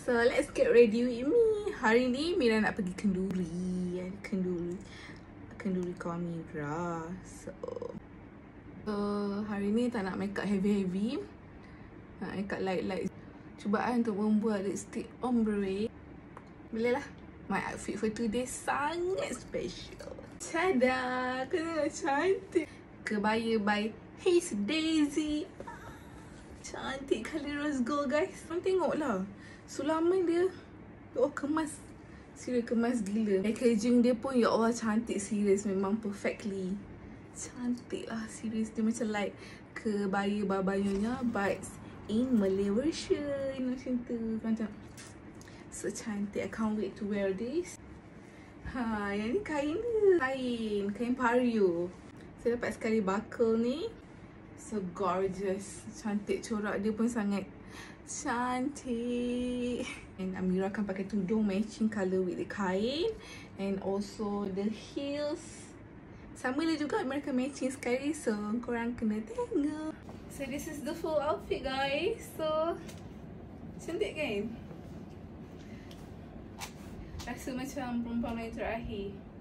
So let's get ready with me. Hari ni Mira nak pergi kenduri. Kenduri kawan Mira. So hari ni tak nak makeup heavy. Nak makeup light. Cubaan untuk membuat lipstick ombre. Boleh lah. My outfit for today sangat special. Tada! Kena cantik. Kebaya by Haze Daisy. Cantik kali rose gold guys. Korang tengok lah. Sulaman dia. Oh kemas. Serius kemas gila. Packaging dia pun ya Allah cantik serius. Memang perfectly. Cantik lah serius. Dia macam like kebaya babayunya but in Malay version. Macam tu. Macam so cantik. I can't wait to wear this. Yang ni kain dia. Kain pario. Saya dapat sekali buckle ni. So gorgeous. Cantik. Corak dia pun sangat cantik. And Amira akan pakai tudung matching colour with the kain. And also the heels. Sama lah juga mereka matching sekali. So korang kena tengok. So this is the full outfit guys. So cantik kan? Rasa macam perempuan yang terakhir.